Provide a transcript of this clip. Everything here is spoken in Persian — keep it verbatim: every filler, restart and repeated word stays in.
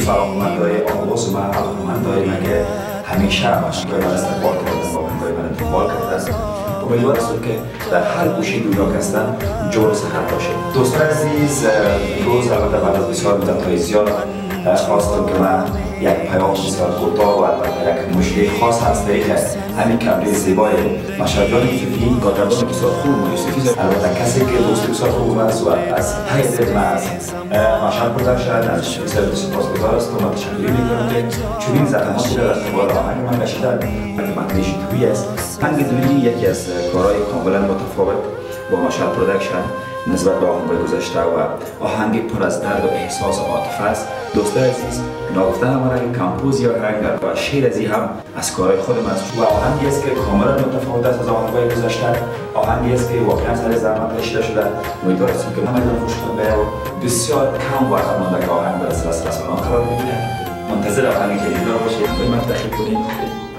دوست علاقه‌مندای آواز و علاقه‌مندای من که همیشه مشغول من استقبال کردن و آهنگای من دنبال کردن. امیدوار هستم که در هر گوشه دنیا که هستن جور صحت باشه. دوستان عزیز، امروز البته بعد از بسیار مدت‌های زیاد خواستم که من یک پیام بسیار کوتاه و البته یک مشکل خاص از طریق همین کمری زیبای مشهد جان یوسفی گادربان بسیار خوب و یوسفی البته کسی که دوست بسیار خوب است و از ته دل من از مشهد پروداکشن از بسیار سپاسگزار هستم و تشکر می‌کنم که چنین زحماتی در ارتباط آهنگ من کشیدن. متنش دویی است. آهنگ دویی یکی از کارهای کاملا متفاوت با مشهد پروداکشن نسبت به آهنگ‌های گذشته و آهنگ پر از درد و احساس و عاطفه است. دوستان عزیز، ناگفته همانند کمپوز یا آهنگ و شعر از هم از کارهای خودم است و آهنگی است که کاملا متفاوت است از آهنگ‌های گذشته. آهنگی است که واقعا سر زحمت کشیده شده. امیدوارم که همه خوشتون بیاد و بسیار کم وقت مانده که آهنگ به دست رسانه‌ها قرار بگیره. منتظر آهنگی که دیگر باشید. به من تشکر کنید.